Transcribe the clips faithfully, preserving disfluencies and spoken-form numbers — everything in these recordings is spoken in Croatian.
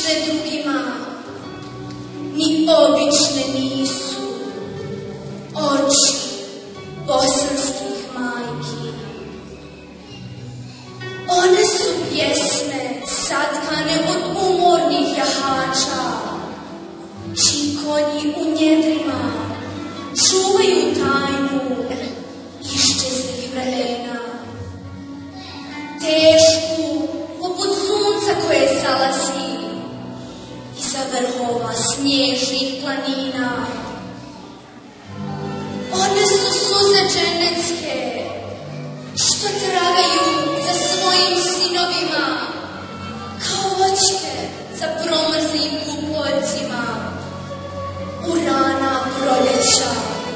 slične drugima, ni obične nisu. Oči bosanskih majki. One su pjesme satkane od umornih jahača, čiji konji u njedrima čuvaju tajnu iščezlih vremena. Tešku poput sunca koje zalazi iza vrhova snježnih planina. One su suze dženecke, što tragaju za svojim sinovima, kao voćke za promrzlim pupoljcima u rana proljeća.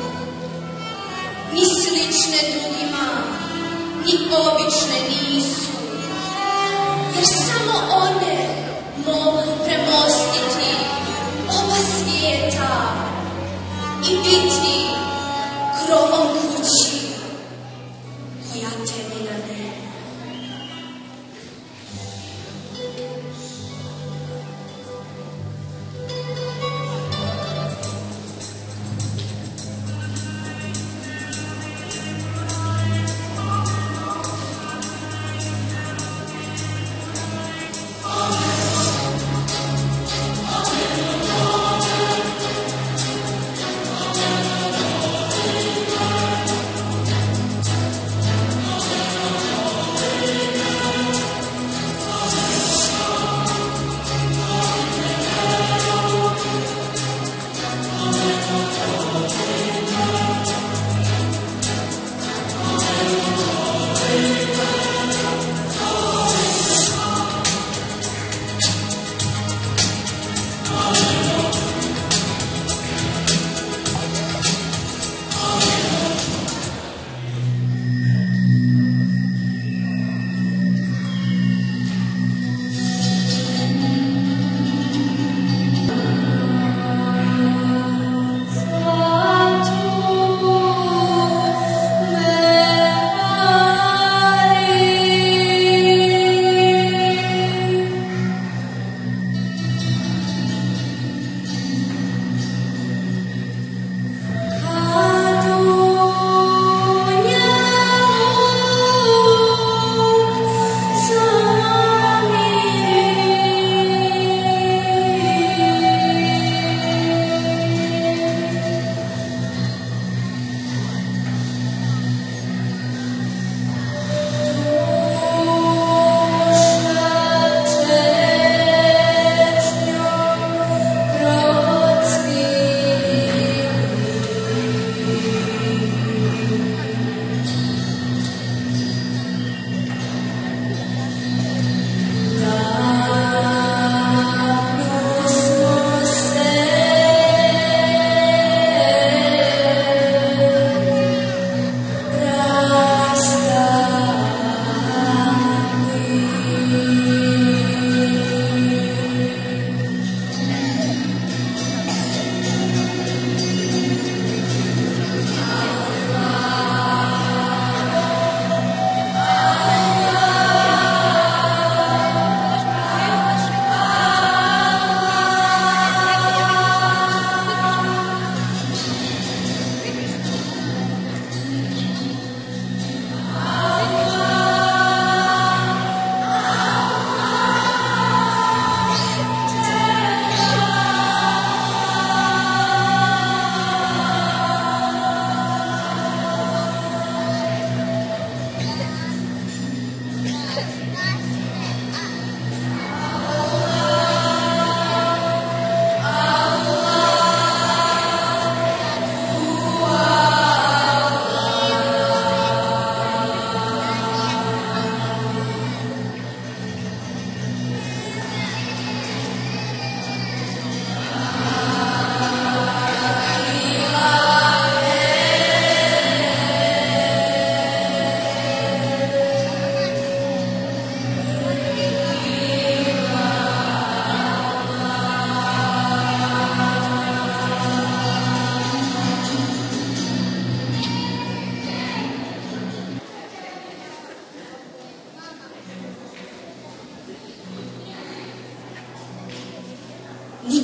Ni slične drugima, ni obične nisu, jer samo one mogu premostiti oba svijeta i biti krovom kući koja tebi na ne.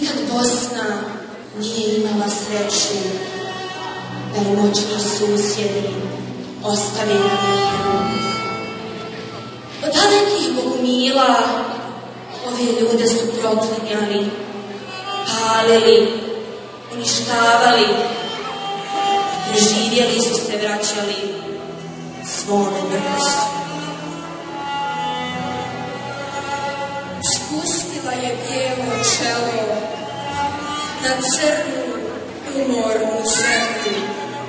Nikad Bosna nije imala sreću da je moćni susjedi ostali na miru. Od dalekih bogumila ove ljude su proklinjali, palili, uništavali, preživjeli su se vraćali svome vrstu. Spustila je bijelo čelo na crnu, umornu zemlju.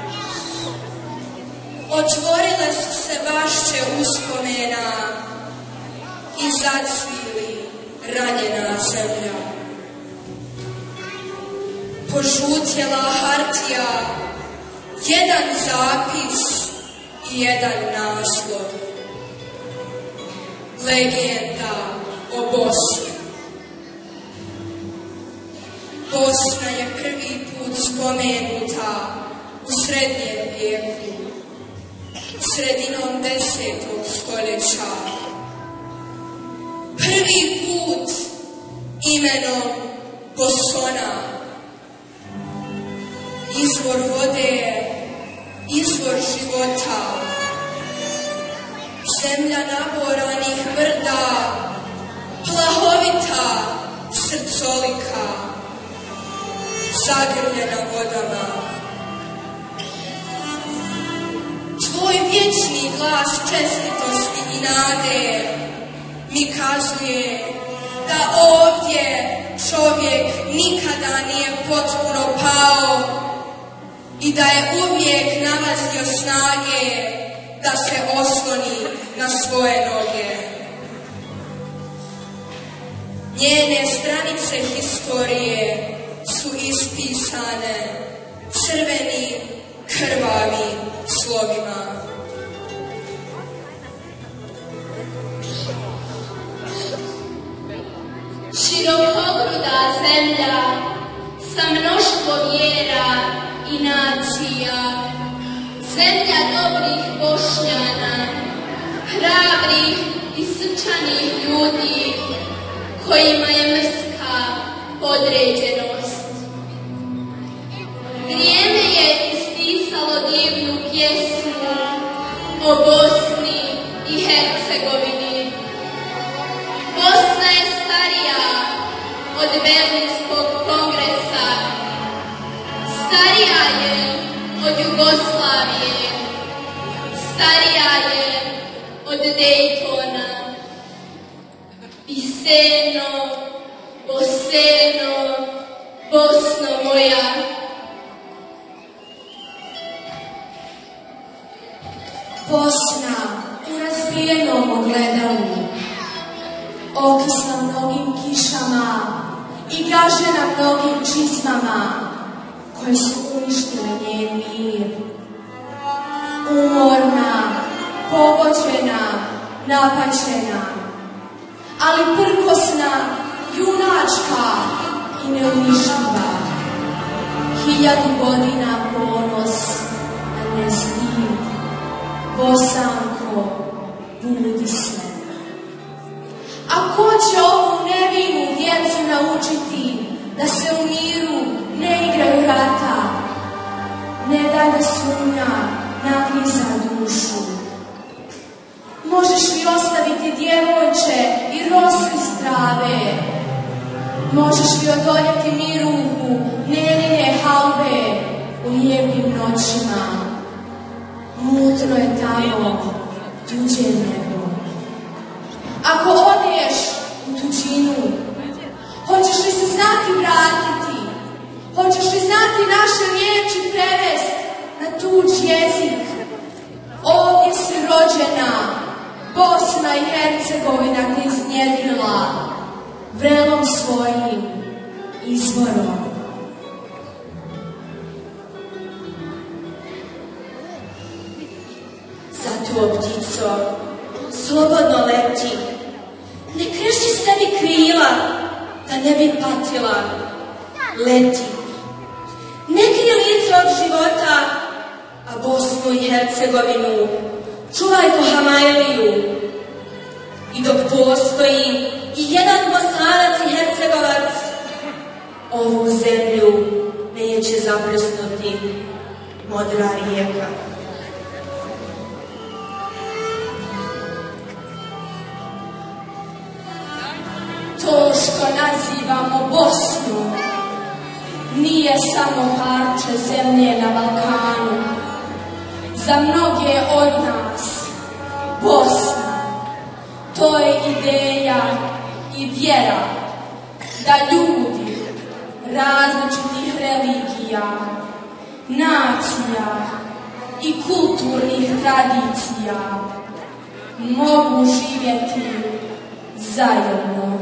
Otvorile su se bašće uspomena i zacvili ranjena zemlja. Požutjela hartija, jedan zapis i jedan naslov. Legenda o Bosni. Bosna je prvi put spomenuta u srednjem vijeku, sredinom desetog stoljeća. Prvi put imenom Bosona. Izvor vode, izvor života, zemlja naboranih brda, plahovita, srcolika, zagrljena vodama. Tvoj vječni glas čestitosti i nade mi kazuje da ovdje čovjek nikada nije potpuno pao i da je uvijek nalazio snage da se osloni na svoje noge. Njene stranice historije su ispisane crvenim, krvavim slovima. Širokogruda zemlja sa mnoštvo vjera i nacija, zemlja dobrih Bošnjana, hrabrih i srčanih ljudi kojima je mrska podređenost. Vrijeme je ispisalo divnu pjesmu o Bosni i Hercegovini. Bosna je starija od Berlinskog kongresa, starija je od Jugoslavije, starija je od Dejtona. I seno, Boseno, Bosno moja, Bosna u razbijenom ogledalu, okisla mnogim kišama i gažena mnogim čizmama koje su uništile njen mir. Umorna, pogođena, napaćena, ali prkosna, junačka i neuništiva. Hiljadu godina ponos, a ne stid. Bosanko, budi se. A ko će ovu nevinu djecu naučiti da se u miru ne igraju rata, ne da ga sumnja nagriza dušu? Možeš li ostaviti djevojče i rosu iz trave? Možeš li odoljeti miruhu Nenine halbe u lijepim noćima? Mutno je tamo tuđe nebo. Ako odeš u tuđinu, hoćeš li se znati vratiti? Hoćeš li znati naše riječi prevest na tuđ jezik? Ovdje si rođena, Bosna i Hercegovina te iznjedrila vrelom svojim izvorom. Zato, ptico, slobodno leti, ne kreši sebi krila, da ne bi patila. Leti, ne krij lice od života, a Bosnu i Hercegovinu čuvaj ko Hamajliju. I dok postoji i jedan Bosanac i Hercegovac, modra rijeka. To što nazivamo Bosnu nije samo parče zemlje na Balkanu. Za mnoge od nas Bosna, to je ideja i vjera da ljudi različitih religija, nacija i kulturnih tradicija mogu živjeti zajedno.